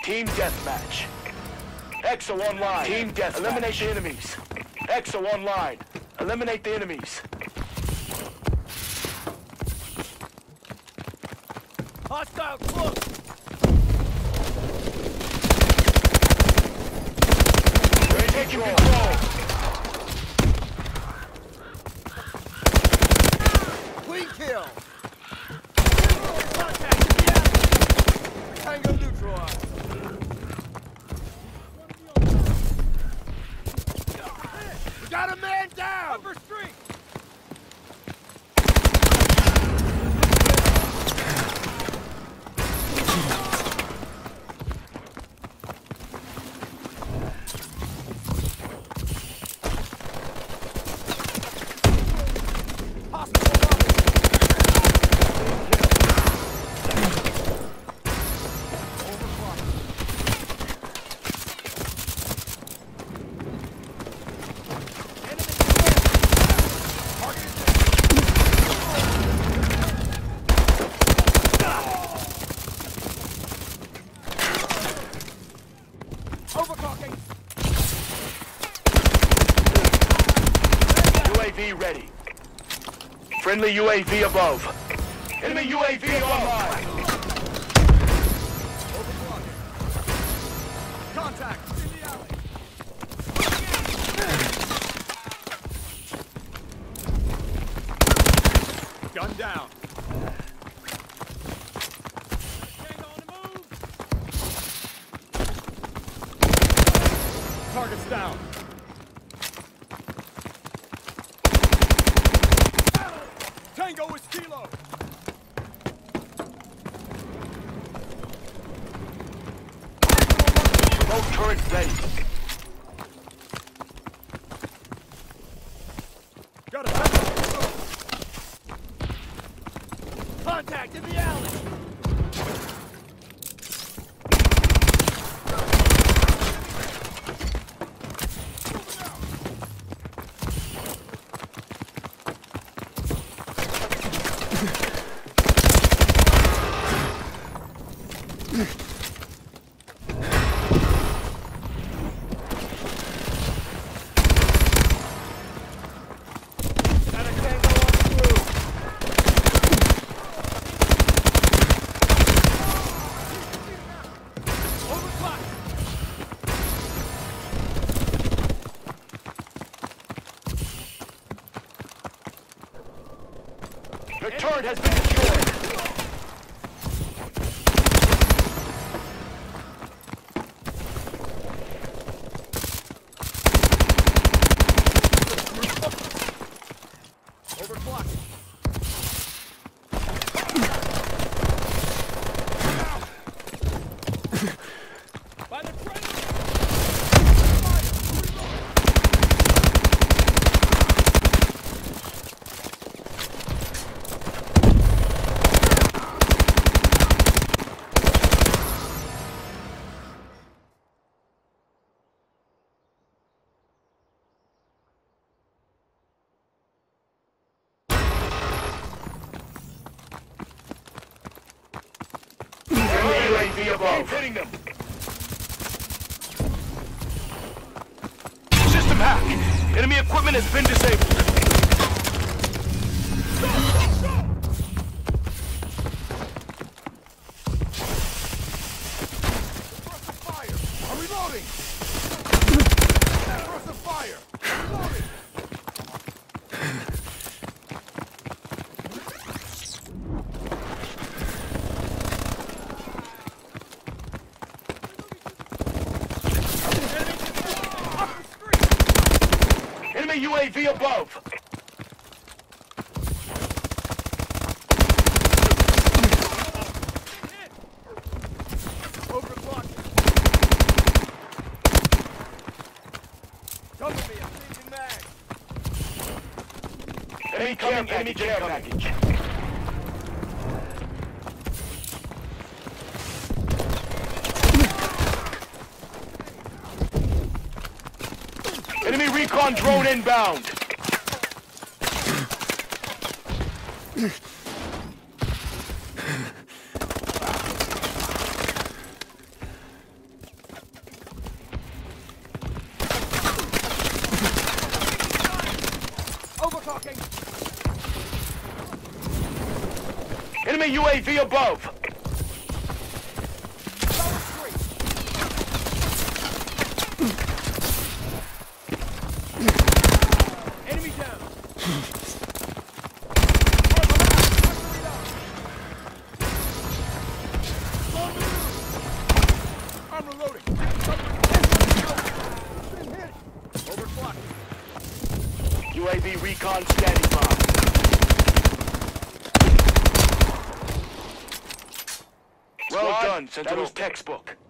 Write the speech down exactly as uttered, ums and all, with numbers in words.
Team deathmatch. Exo online. Team death. Eliminate the enemies. Exo online. Eliminate the enemies. Hostile close. Take control. Clean kill. Contact. Tango neutralized. We got a man down. Upper street. U A V ready. Friendly U A V above. Enemy U A V online. Contact in the alley. Gun down. Target's down. Tango is kilo. Remote turret ready. Got a contact in the alley. The turret has been destroyed. Overclocked. By the friend. U A V above. Hitting them. System hack. Enemy equipment has been disabled. Suppressive fire. I'm reloading. Suppressive fire. I'm reloading. Enemy U A V above. Overclocked. Cover me, I'm changing mag. Enemy care package. Enemy care package. Enemy recon drone inbound. Enemy U A V above. Enemy down. I'm reloading. Overclocked. U A V recon standing by. Well done, Sentinel. That was textbook.